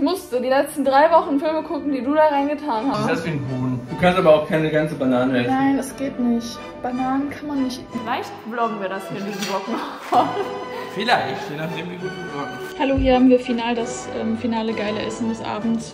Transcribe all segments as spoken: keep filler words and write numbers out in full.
musste die letzten drei Wochen Filme gucken, die du da reingetan hast. Was ist das für ein Huhn? Du kannst aber auch keine ganze Banane essen. Nein, das geht nicht. Bananen kann man nicht. Vielleicht vloggen wir das hier in diesem Vlog noch. Vielleicht, je nachdem wie gut wir vloggen. Hallo, hier haben wir final das ähm, finale geile Essen des Abends.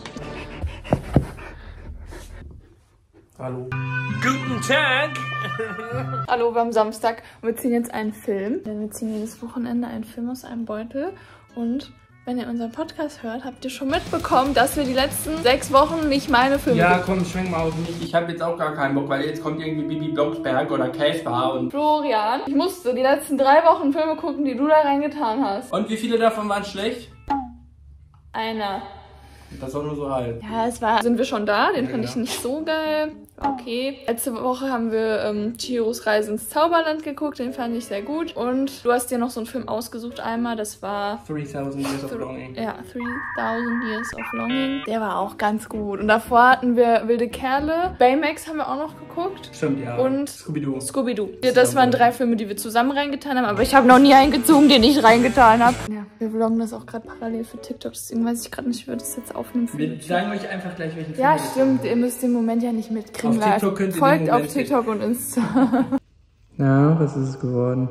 Hallo. Guten Tag! Hallo, wir haben Samstag und wir ziehen jetzt einen Film. Denn wir ziehen jedes Wochenende einen Film aus einem Beutel. Und wenn ihr unseren Podcast hört, habt ihr schon mitbekommen, dass wir die letzten sechs Wochen nicht meine Filme... Ja, komm, schwenk mal auf mich. Ich habe jetzt auch gar keinen Bock, weil jetzt kommt irgendwie Bibi Blocksberg oder Casper und... Florian, ich musste die letzten drei Wochen Filme gucken, die du da reingetan hast. Und wie viele davon waren schlecht? Einer. Das war nur so halb. Ja, es war... Sind wir schon da? Den ja, fand ja. ich nicht so geil. Okay. Letzte Woche haben wir ähm, Chihiros Reise ins Zauberland geguckt. Den fand ich sehr gut. Und du hast dir noch so einen Film ausgesucht einmal. Das war... three thousand Years of Longing. Ja, three thousand Years of Longing. Der war auch ganz gut. Und davor hatten wir Wilde Kerle. Baymax haben wir auch noch geguckt. Stimmt, ja. Und Scooby-Doo. Scooby-Doo. Ja, das waren drei Filme, die wir zusammen reingetan haben. Aber ich habe noch nie einen gezogen, den ich reingetan habe. Ja, wir vloggen das auch gerade parallel für TikTok. Deswegen weiß ich gerade nicht, wie wir das jetzt aufnehmen. Wir sagen euch einfach gleich, welchen Film Ja, wir stimmt. Ihr müsst den Moment ja nicht mitkriegen. Auf TikTok könnt ihr Folgt den auf Moment TikTok und Insta. Ja, was ist es geworden?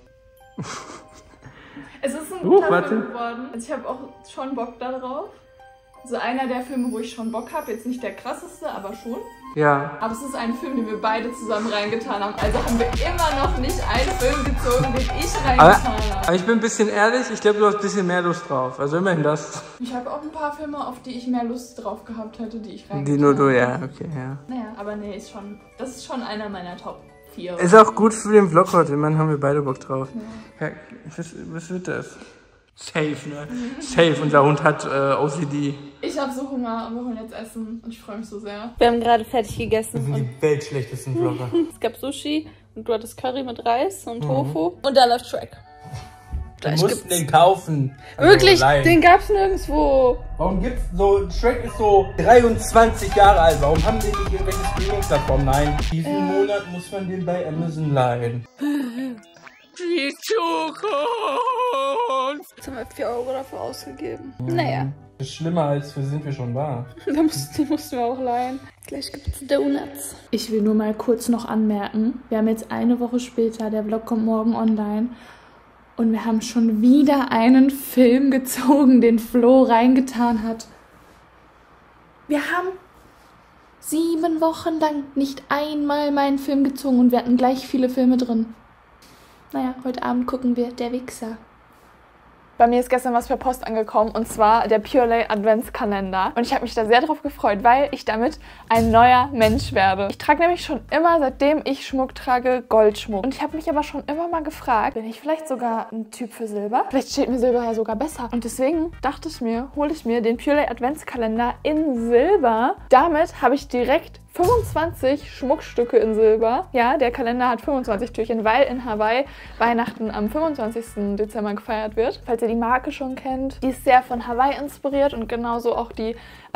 Es ist ein Uh, guter warte. Film geworden. Also ich habe auch schon Bock darauf. So einer der Filme, wo ich schon Bock habe. Jetzt nicht der krasseste, aber schon. Ja. Aber es ist ein Film, den wir beide zusammen reingetan haben. Also haben wir immer noch nicht einen Film gezogen, den ich reingetan Aber, habe. aber ich bin ein bisschen ehrlich, ich glaube, du hast ein bisschen mehr Lust drauf. Also immerhin das. Ich habe auch ein paar Filme, auf die ich mehr Lust drauf gehabt hätte, die ich reingetan habe. Die nur du, ja, okay, ja. Naja, aber nee, ist schon, das ist schon einer meiner Top vier. Ist auch gut für den Vlog heute, immerhin haben wir beide Bock drauf. Ja. Ja, was, was wird das? Safe, ne? Safe, unser Hund hat äh, O C D. Ich habe so Hunger und wir holen jetzt Essen und ich freue mich so sehr. Wir haben gerade fertig gegessen. Das sind die weltschlechtesten Vlogger. Es gab Sushi und du hattest Curry mit Reis und Tofu. Mhm. Und da läuft Shrek. Wir mussten den kaufen. Wirklich? Also, den gab's nirgendwo. warum gibt's so... Shrek ist so dreiundzwanzig Jahre alt. Warum haben die nicht irgendwelche Streaming-Plattformen? Nein. Diesen äh. Monat muss man den bei Amazon leihen. Die Zukunft! Jetzt haben wir vier Euro dafür ausgegeben. Mhm. Naja. Das ist schlimmer als für sind wir schon da. Da mussten, die mussten wir auch leihen. Gleich gibt's Donuts. Ich will nur mal kurz noch anmerken. Wir haben jetzt eine Woche später, der Vlog kommt morgen online. Und wir haben schon wieder einen Film gezogen, den Flo reingetan hat. Wir haben sieben Wochen lang nicht einmal meinen Film gezogen und wir hatten gleich viele Filme drin. Naja, heute Abend gucken wir Der Wichser. Bei mir ist gestern was per Post angekommen und zwar der Purelay Adventskalender. Und ich habe mich da sehr drauf gefreut, weil ich damit ein neuer Mensch werde. Ich trage nämlich schon immer, seitdem ich Schmuck trage, Goldschmuck. Und ich habe mich aber schon immer mal gefragt, bin ich vielleicht sogar ein Typ für Silber? Vielleicht steht mir Silber ja sogar besser. Und deswegen dachte ich mir, hole ich mir den Purelay Adventskalender in Silber. Damit habe ich direkt fünfundzwanzig Schmuckstücke in Silber. Ja, der Kalender hat fünfundzwanzig Türchen, weil in Hawaii Weihnachten am fünfundzwanzigsten Dezember gefeiert wird. Falls ihr die Marke schon kennt. Die ist sehr von Hawaii inspiriert und genauso auch die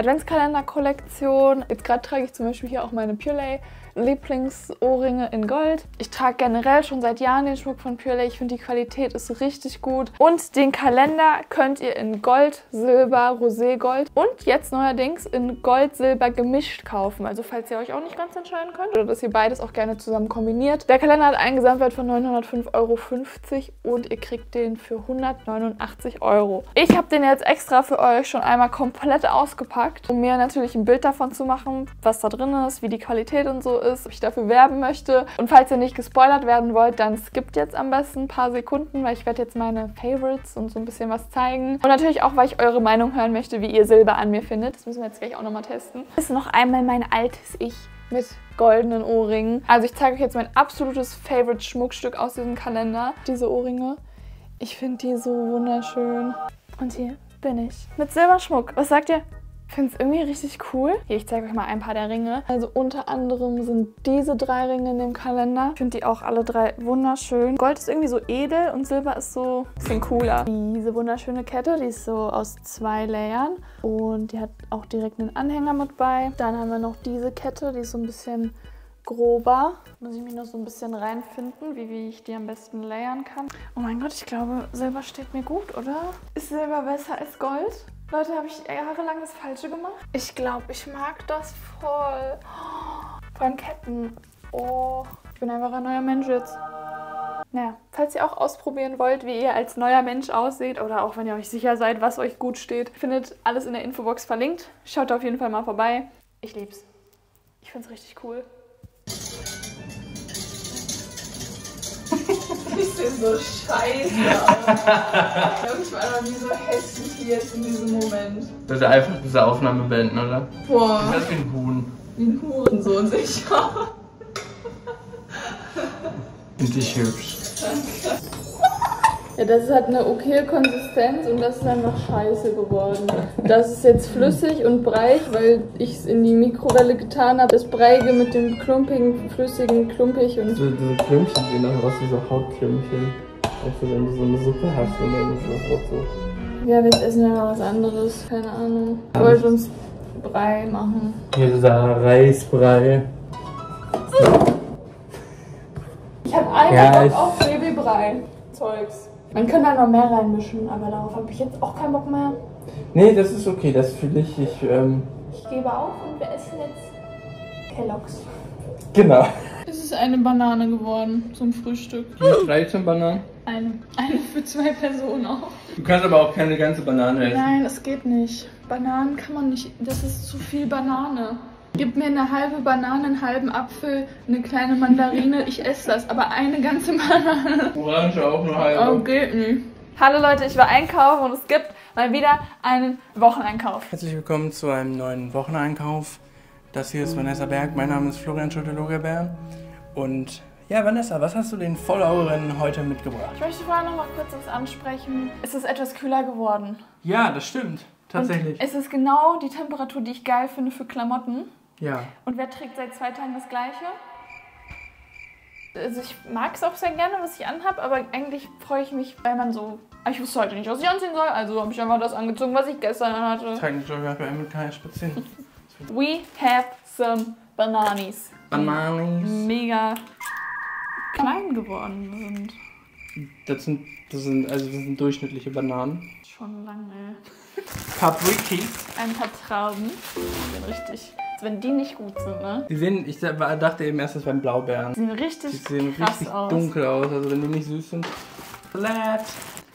Adventskalender-Kollektion. Jetzt gerade trage ich zum Beispiel hier auch meine Purelay Lieblingsohrringe in Gold. Ich trage generell schon seit Jahren den Schmuck von Purelay. Ich finde, die Qualität ist richtig gut. Und den Kalender könnt ihr in Gold, Silber, Roségold und jetzt neuerdings in Gold, Silber gemischt kaufen. Also falls ihr euch auch nicht ganz entscheiden könnt oder dass ihr beides auch gerne zusammen kombiniert. Der Kalender hat einen Gesamtwert von neunhundertfünf Euro fünfzig und ihr kriegt den für hundertneunundachtzig Euro. Ich habe den jetzt extra für euch schon einmal komplett ausgepackt, um mir natürlich ein Bild davon zu machen, was da drin ist, wie die Qualität und so ist, ob ich dafür werben möchte. Und falls ihr nicht gespoilert werden wollt, dann skippt jetzt am besten ein paar Sekunden, weil ich werde jetzt meine Favorites und so ein bisschen was zeigen. Und natürlich auch, weil ich eure Meinung hören möchte, wie ihr Silber an mir findet. Das müssen wir jetzt gleich auch nochmal testen. Das ist noch einmal mein altes Ich mit goldenen Ohrringen. Also ich zeige euch jetzt mein absolutes Favorite-Schmuckstück aus diesem Kalender. Diese Ohrringe. Ich finde die so wunderschön. Und hier bin ich mit Silberschmuck. Was sagt ihr? Ich finde es irgendwie richtig cool. Hier, ich zeige euch mal ein paar der Ringe. Also unter anderem sind diese drei Ringe in dem Kalender. Ich finde die auch alle drei wunderschön. Gold ist irgendwie so edel und Silber ist so ein bisschen cooler. Diese wunderschöne Kette, die ist so aus zwei Layern. Und die hat auch direkt einen Anhänger mit bei. Dann haben wir noch diese Kette, die ist so ein bisschen grober. Muss ich mich noch so ein bisschen reinfinden, wie, wie ich die am besten layern kann. Oh mein Gott, ich glaube, Silber steht mir gut, oder? Ist Silber besser als Gold? Leute, habe ich jahrelang das Falsche gemacht? Ich glaube, ich mag das voll. Vor allem Ketten. Oh, ich bin einfach ein neuer Mensch jetzt. Naja, falls ihr auch ausprobieren wollt, wie ihr als neuer Mensch aussieht oder auch wenn ihr euch sicher seid, was euch gut steht, findet alles in der Infobox verlinkt. Schaut da auf jeden Fall mal vorbei. Ich lieb's. Ich find's richtig cool. Ich sehe so scheiße aus. Ich war noch nie so hässlich wie jetzt in diesem Moment. Das ist einfach diese Aufnahme beenden, oder? Boah. Das ist wie ein Huhn. Wie ein Hurensohn sicher. Finde ich hübsch. Ja, das hat eine okaye Konsistenz und das ist einfach scheiße geworden. Das ist jetzt flüssig und breich, weil ich es in die Mikrowelle getan habe. Das Breiige mit dem klumpigen, flüssigen, klumpig und... So, diese Klümpchen sehen auch aus wie so Hautklümpchen. Weißt du, wenn du so eine Suppe hast und dann ist das auch so. Ja, jetzt essen wir mal was anderes. Keine Ahnung. Ich wollte uns Brei machen. Hier dieser Reisbrei. Ich habe einen Ja, Bock ich- auf Babybrei. Zeugs. Man könnte da noch mehr reinmischen, aber darauf habe ich jetzt auch keinen Bock mehr. Nee, das ist okay, das fühle ich. Ich, ähm, Ich gebe auf und wir essen jetzt Kellogg's. genau. Es ist eine Banane geworden zum Frühstück. dreizehn Bananen? Eine. Eine für zwei Personen auch. Du kannst aber auch keine ganze Banane essen. Nein, das geht nicht. Bananen kann man nicht. Das ist zu viel Banane. Gib mir eine halbe Banane, einen halben Apfel, eine kleine Mandarine. Ich esse das, aber eine ganze Banane. Orange auch nur halbe. Oh, geht nicht. Hallo Leute, ich war einkaufen und es gibt mal wieder einen Wocheneinkauf. Herzlich willkommen zu einem neuen Wocheneinkauf. Das hier ist Vanessa Berg, mein Name ist Florian Schulte-Logerbär. Und ja, Vanessa, was hast du den Followerinnen heute mitgebracht? Ich möchte vorher noch mal kurz was ansprechen. Es ist etwas kühler geworden. Ja, das stimmt. Tatsächlich. Und es ist genau die Temperatur, die ich geil finde für Klamotten. Ja. Und wer trägt seit zwei Tagen das Gleiche? Also ich mag es auch sehr gerne, was ich anhabe, aber eigentlich freue ich mich, weil man so... Ich wusste heute nicht, was ich anziehen soll, also habe ich einfach das angezogen, was ich gestern anhatte. Zeigen die Jogger bei mit keinen Spazieren. We have some bananas. Bananis. Mega klein geworden sind. Das sind, das sind, also das sind durchschnittliche Bananen. Schon lange. Paprikis. Ein paar Trauben. Die sind richtig... Also wenn die nicht gut sind, ne? Die sehen, ich dachte eben erst, das wären Blaubeeren. Die sehen richtig Die sehen krass richtig aus. dunkel aus, also wenn die nicht süß sind. Flat.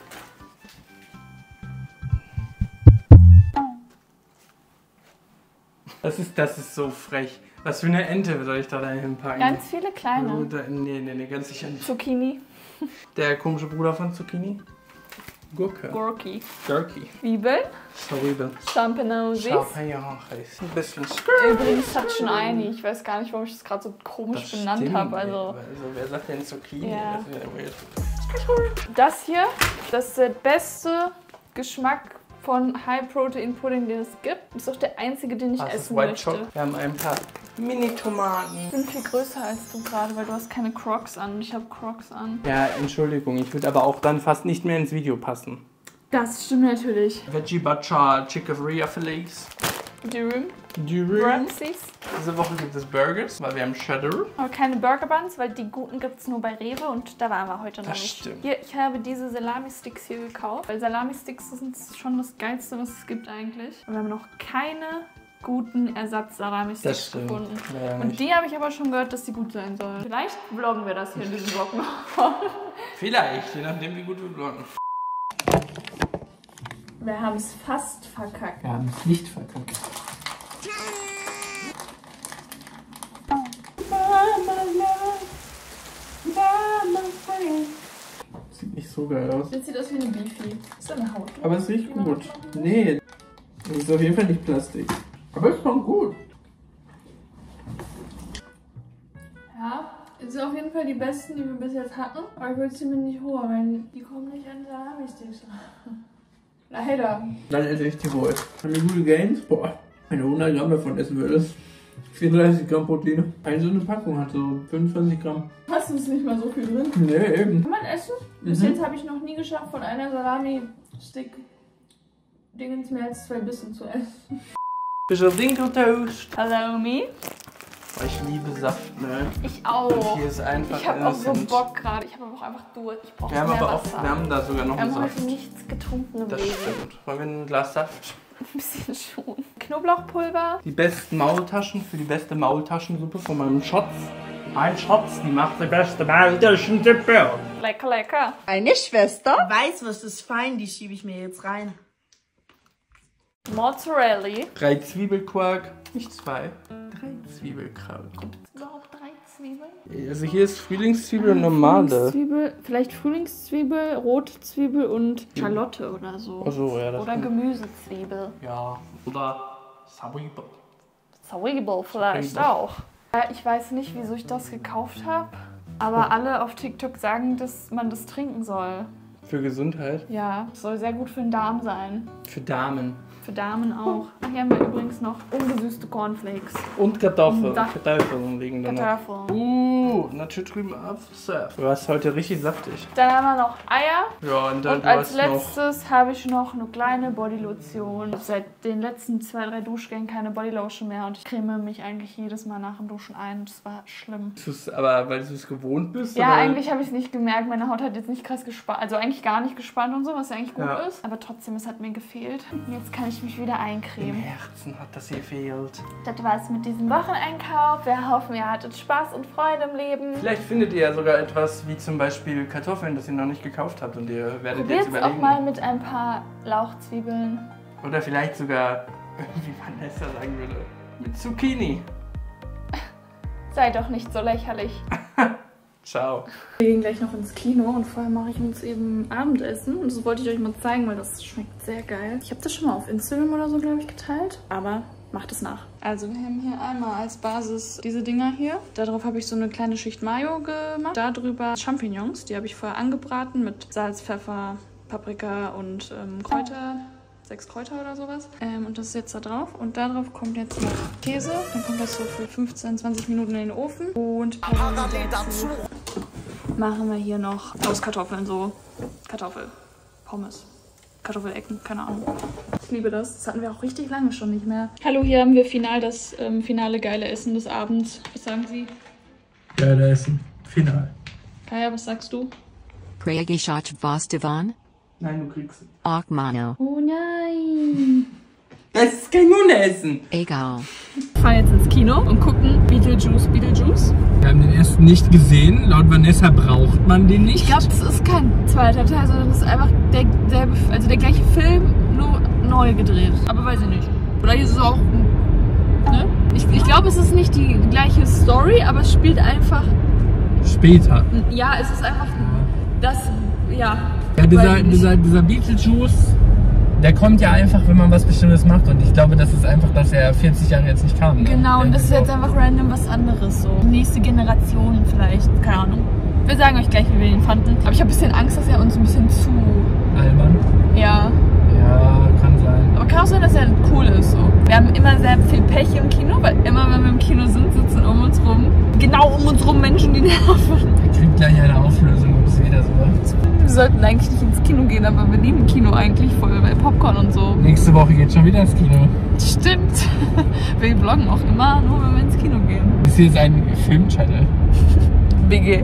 Das ist, das ist so frech. Was für eine Ente soll ich da hinpacken? Ganz viele kleine. Oh, da, nee, nee, nee, ganz sicher nicht. Zucchini. Der komische Bruder von Zucchini? Gurke. Gurki. Gurki. Zwiebeln. Zwiebeln. Champignons. Champignons. Ein bisschen. Übrigens hat schon eine. Ich weiß gar nicht, warum ich das gerade so komisch Das benannt stimmt, habe. ey. Also Also wer sagt denn Zucchini? Ja. Das ist ja weird. das hier, das ist der beste Geschmack von High Protein Pudding, den es gibt. Das ist auch der einzige, den ich Das ist essen White möchte. Chocolate. Wir haben ein paar Mini-Tomaten. Ich bin viel größer als du gerade, weil du hast keine Crocs an und ich habe Crocs an. Ja, Entschuldigung, ich würde aber auch dann fast nicht mehr ins Video passen. Das stimmt natürlich. Veggie Butcher Chicken Flakes. Dürüm. Dürüm. Ramses. Diese Woche gibt es Burgers, weil wir haben Cheddar. Aber keine Burger Buns, weil die guten gibt es nur bei Rewe und da waren wir heute noch Das nicht. stimmt. Hier, ich habe diese Salami-Sticks hier gekauft, weil Salami-Sticks sind schon das Geilste, was es gibt eigentlich. Und wir haben noch keine guten Das Ersatz-Salami-Sticks stimmt. gefunden. Ja, Und nicht. die habe ich aber schon gehört, dass die gut sein sollen. Vielleicht vloggen wir das hier in diesem Vlog noch. Vielleicht, je nachdem wie gut wir vloggen. Wir haben es fast verkackt. Wir haben es nicht verkackt. Sieht nicht so geil aus. Jetzt sieht das wie eine Beefy. Ist da eine Haut? Aber es riecht gut. Nee, das ist auf jeden Fall nicht Plastik. Aber es ist schon gut. Ja, es sind auf jeden Fall die besten, die wir bis jetzt hatten. Aber ich will sie mir nicht holen, weil die kommen nicht an Salami-Sticks. Leider. Dann esse ich die wohl. Haben die gute Gains? Boah, wenn du hundert Gramm davon essen würdest. vierunddreißig Gramm Proteine. Eine so eine Packung hat so fünfundzwanzig Gramm. Hast du es nicht mal so viel drin? Nee, eben. Kann man essen? Bis Mhm. jetzt habe ich noch nie geschafft, von einer Salami-Stick Dingens mehr als zwei Bissen zu essen. Bisschen Dinkeltoast. Salami. Weil ich liebe Saft, ne? Ich auch. Und hier ist einfach ich habe auch so innocent. Bock gerade. Ich habe aber auch einfach Durst. Ich brauche Wir haben mehr aber auch, Wasser. wir haben da sogar noch Wir einen haben Saft. heute nichts getrunken im Das Leben. stimmt. Wollen wir ein Glas Saft? Ein bisschen schon. Knoblauchpulver. Die besten Maultaschen für die beste Maultaschensuppe von meinem Schatz. Mein Schatz, die macht die beste Maultaschensuppe. Lecker, lecker. Eine Schwester. Weißwurst ist fein, die schiebe ich mir jetzt rein. Mozzarella. Drei Zwiebelquark, nicht zwei. Drei Zwiebelquark. Überhaupt drei Zwiebeln? Also hier ist Frühlingszwiebel und normale. Frühlingszwiebel, vielleicht Frühlingszwiebel, rote Zwiebel und Schalotte oder so. Ach so, ja, das Oder Gemüsezwiebel. Ja, oder Zwiebel. Zwiebel vielleicht Zwiebel. auch. Äh, Ich weiß nicht, wieso ich das gekauft habe, aber alle auf TikTok sagen, dass man das trinken soll. Für Gesundheit. Ja, das soll sehr gut für den Darm sein. Für Damen. Für Damen auch. Ach, hier haben wir übrigens noch ungesüßte Cornflakes. Und Kartoffeln. Da- Kartoffeln liegen da noch. Kartoffeln. Uh, natürlich drüben Apfelsaft. Du hast heute richtig saftig. Dann haben wir noch Eier. Ja, und dann Und du als hast noch... letztes habe ich noch eine kleine Bodylotion. Ich habe seit den letzten zwei, drei Duschgängen keine Bodylotion mehr und ich creme mich eigentlich jedes Mal nach dem Duschen ein. Das war schlimm. Ist es aber, weil du es gewohnt bist? Ja, oder? eigentlich habe ich es nicht gemerkt. Meine Haut hat jetzt nicht krass gespannt. Also eigentlich gar nicht gespannt und so, was ja eigentlich gut Ja. ist. Aber trotzdem, es hat mir gefehlt. Jetzt kann ich mich wieder Im eincremen. Herzen hat das gefehlt. Das war's mit diesem Wocheneinkauf. Wir hoffen, ihr hattet Spaß und Freude im Leben. Vielleicht findet ihr ja sogar etwas wie zum Beispiel Kartoffeln, das ihr noch nicht gekauft habt und ihr werdet Probiert's jetzt auch überlegen. mal mit ein paar Lauchzwiebeln. Oder vielleicht sogar, wie Vanessa sagen würde, mit Zucchini. Sei doch nicht so lächerlich. Ciao. Wir gehen gleich noch ins Kino und vorher mache ich uns eben Abendessen. Und das wollte ich euch mal zeigen, weil das schmeckt sehr geil. Ich habe das schon mal auf Instagram oder so, glaube ich, geteilt. Aber macht es nach. Also wir haben hier einmal als Basis diese Dinger hier. Darauf habe ich so eine kleine Schicht Mayo gemacht. Darüber Champignons, die habe ich vorher angebraten mit Salz, Pfeffer, Paprika und ähm, Kräuter. Sechs Kräuter oder sowas. Ähm, und das ist jetzt da drauf. Und darauf kommt jetzt noch Käse. Dann kommt das so für fünfzehn, zwanzig Minuten in den Ofen. Und dazu machen wir hier noch aus Kartoffeln so Kartoffel, Pommes, Kartoffelecken, keine Ahnung. Ich liebe das. Das hatten wir auch richtig lange schon nicht mehr. Hallo, hier haben wir final das ähm, finale geile Essen des Abends. Was sagen Sie? Geile Essen. Final. Kaya, was sagst du? Pregeshat Vastavan? Nein, du kriegst es. Akmano. Oh nein. Das ist kein Hundeessen. Egal. Wir fahren jetzt ins Kino und gucken Beetlejuice, Beetlejuice. Wir haben den ersten nicht gesehen. Laut Vanessa braucht man den nicht. Ich glaube, das ist kein zweiter Teil, sondern das ist einfach derselbe, also der gleiche Film, nur neu gedreht. Aber weiß ich nicht. Vielleicht ist es auch, ne? Ich, ich glaube, es ist nicht die gleiche Story, aber es spielt einfach, Später. ja, es ist einfach das, ja. Ja, dieser, dieser, dieser Beetlejuice, der kommt ja einfach, wenn man was Bestimmtes macht. Und ich glaube, das ist einfach, dass er vierzig Jahre jetzt nicht kam. Ne? Genau, und das ist jetzt einfach random was anderes so. Nächste Generation vielleicht, keine Ahnung. Wir sagen euch gleich, wie wir ihn fanden. Aber ich habe ein bisschen Angst, dass er uns ein bisschen zu, Albern. ja. Ja, kann sein. Aber kann auch sein, dass er cool ist. So. Wir haben immer sehr viel Pech im Kino, weil immer, wenn wir im Kino sind, sitzen um uns rum, genau um uns rum Menschen, die nerven. Kriegt gleich eine Auflösung, ob es wieder so wird. Wir sollten eigentlich nicht ins Kino gehen, aber wir lieben Kino eigentlich voll, bei Popcorn und so. Nächste Woche geht schon wieder ins Kino. Stimmt. Wir vloggen auch immer, nur wenn wir ins Kino gehen. Das hier ist ein Film-Channel. B G.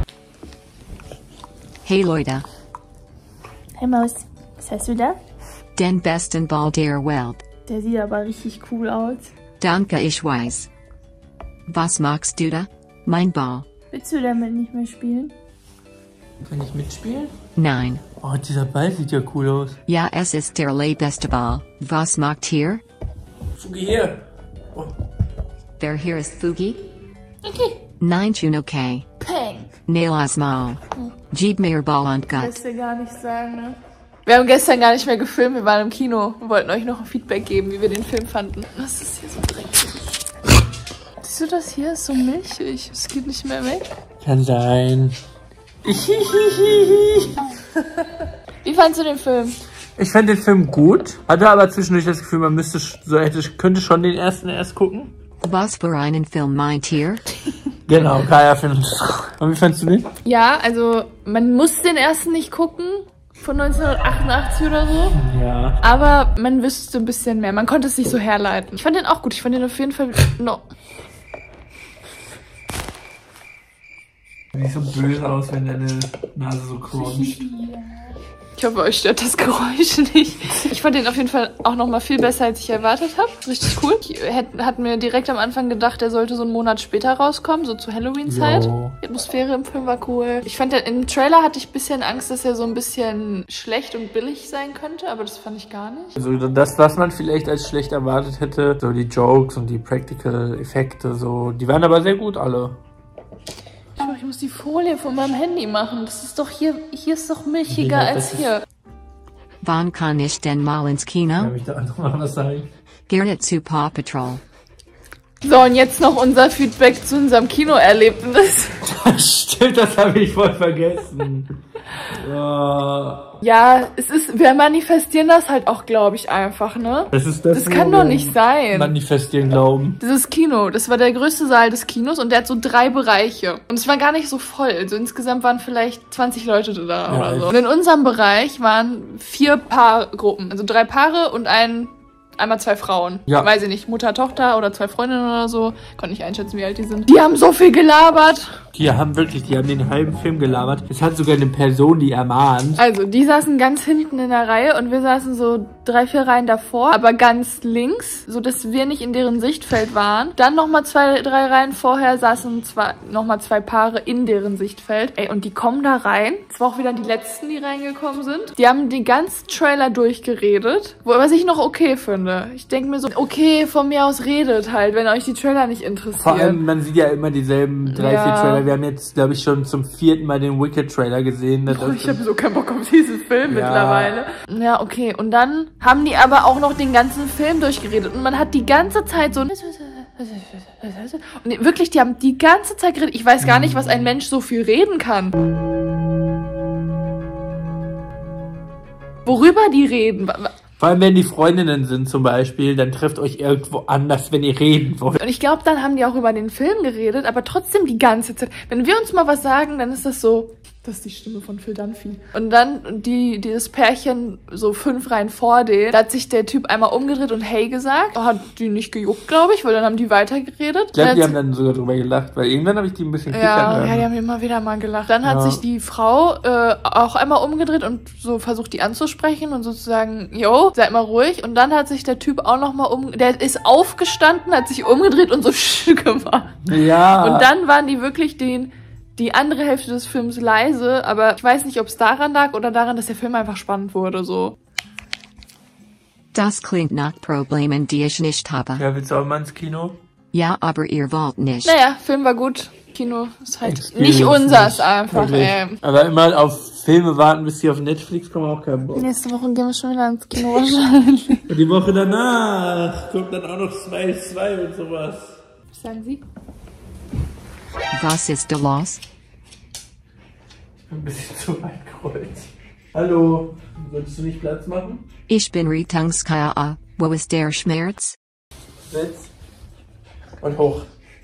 Hey Leute. Hey Maus, was hast du da? Den besten Ball der Welt. Der sieht aber richtig cool aus. Danke, ich weiß. Was magst du da? Mein Ball. Willst du damit nicht mehr spielen? Kann ich mitspielen? Nein. Oh, dieser Ball sieht ja cool aus. Ja, es ist der beste Ball. Was macht hier? Fugi hier. Oh. Wer hier ist Fugi? Okay. Nein, tun okay. Peng. Nelas Mal. Gib mir Ball und Gut. Kannst du gar nicht sagen, ne? Wir haben gestern gar nicht mehr gefilmt, wir waren im Kino. Wir wollten euch noch ein Feedback geben, wie wir den Film fanden. Was ist hier so dreckig? Siehst du das hier? Ist so milchig. Es geht nicht mehr weg. Kann sein. Wie fandst du den Film? Ich fand den Film gut, hatte aber zwischendurch das Gefühl, man müsste so hätte, könnte schon den ersten erst gucken. Was für einen Film meint ihr? Genau, Kaya findet. Und wie fandst du den? Ja, also man muss den ersten nicht gucken. Von neunzehnhundertachtundachtzig oder so. Ja. Aber man wüsste ein bisschen mehr. Man konnte es nicht so herleiten. Ich fand den auch gut. Ich fand den auf jeden Fall... No. Sieht so böse aus, wenn deine Nase so cruncht. Ich hoffe, euch stört das Geräusch nicht. Ich fand den auf jeden Fall auch noch mal viel besser, als ich erwartet habe. Richtig cool. Ich hätte hat mir direkt am Anfang gedacht, der sollte so einen Monat später rauskommen, so zur Halloween-Zeit. Jo. Die Atmosphäre im Film war cool. Ich fand, im Trailer hatte ich ein bisschen Angst, dass er so ein bisschen schlecht und billig sein könnte, aber das fand ich gar nicht. Also das, was man vielleicht als schlecht erwartet hätte, so die Jokes und die Practical-Effekte, so, die waren aber sehr gut alle. Ich muss die Folie von meinem Handy machen. Das ist doch hier, hier ist doch milchiger ja, als hier. Wann kann ich denn mal ins Kino? Kann ich da einfach mal was sagen? Gerne zu Paw Patrol. So, und jetzt noch unser Feedback zu unserem Kinoerlebnis. Stimmt, das habe ich voll vergessen. Oh. Ja, es ist, wir manifestieren das halt auch, glaube ich, einfach, ne? Das ist das, das kann doch nicht sein. Manifestieren glauben. Dieses Kino, das war der größte Saal des Kinos und der hat so drei Bereiche. Und es war gar nicht so voll. Also insgesamt waren vielleicht zwanzig Leute da ja, oder so. Und in unserem Bereich waren vier Paargruppen. Also drei Paare und ein... Einmal zwei Frauen. Ja. Weiß ich nicht, Mutter, Tochter oder zwei Freundinnen oder so. Konnte nicht einschätzen, wie alt die sind. Die haben so viel gelabert. Die haben wirklich, die haben den halben Film gelabert. Es hat sogar eine Person, die ermahnt. Also, die saßen ganz hinten in der Reihe und wir saßen so drei, vier Reihen davor, aber ganz links, so dass wir nicht in deren Sichtfeld waren. Dann nochmal zwei, drei Reihen vorher saßen zwei, nochmal zwei Paare in deren Sichtfeld. Ey, und die kommen da rein. Das war auch wieder die letzten, die reingekommen sind. Die haben den ganzen Trailer durchgeredet, wo, was ich noch okay finde. Ich denke mir so, okay, von mir aus redet halt, wenn euch die Trailer nicht interessieren. Vor allem, man sieht ja immer dieselben drei, ja. vier Trailer. Wir haben jetzt, glaube ich, schon zum vierten Mal den Wicked-Trailer gesehen. Oh, ich habe so keinen Bock auf diesen Film ja. mittlerweile. Ja, okay. Und dann haben die aber auch noch den ganzen Film durchgeredet. Und man hat die ganze Zeit so... Und wirklich, die haben die ganze Zeit geredet. Ich weiß gar nicht, was ein Mensch so viel reden kann. Worüber die reden... Vor allem, wenn die Freundinnen sind zum Beispiel, dann trefft euch irgendwo anders, wenn ihr reden wollt. Und ich glaube, dann haben die auch über den Film geredet, aber trotzdem die ganze Zeit. Wenn wir uns mal was sagen, dann ist das so, das ist die Stimme von Phil Dunphy. Und dann die, dieses Pärchen so fünf Reihen vor denen, da hat sich der Typ einmal umgedreht und hey gesagt. Hat die nicht gejuckt, glaube ich, weil dann haben die weitergeredet. Ich glaube, die haben dann sogar drüber gelacht, weil irgendwann habe ich die ein bisschen kickern Ja, ja, die haben immer wieder mal gelacht. Dann hat ja. sich die Frau äh, auch einmal umgedreht und so versucht, die anzusprechen und sozusagen, yo, seid mal ruhig. Und dann hat sich der Typ auch noch mal um... Der ist aufgestanden, hat sich umgedreht und so gemacht. Ja. Und dann waren die wirklich den... Die andere Hälfte des Films leise, aber ich weiß nicht, ob es daran lag oder daran, dass der Film einfach spannend wurde, so. Das klingt nach Problemen, die ich nicht habe. Ja, willst du auch mal ins Kino? Ja, aber ihr wollt nicht. Naja, Film war gut. Kino ist halt Experience nicht unsers einfach, ey. Aber immer auf Filme warten, bis die auf Netflix kommen, auch kein Bock. Nächste Woche gehen wir schon wieder ins Kino wahrscheinlich. Und die Woche danach kommt dann auch noch zwei zwei und sowas. Was sagen Sie? Was ist da los? Ein bisschen zu weit gerollt. Hallo, solltest du nicht Platz machen? Ich bin Rietungskaya. Wo ist der Schmerz? Sitz. Und hoch.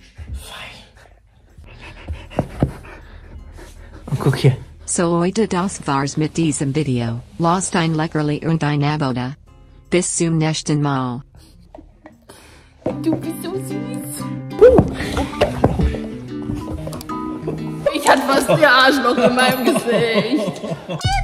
Fein. Und guck hier. So Leute, das war's mit diesem Video. Lasst ein Leckerli und ein Abo da. Bis zum nächsten Mal. Du bist so süß. Uh. Ich hatte fast ihr Arschloch in meinem Gesicht.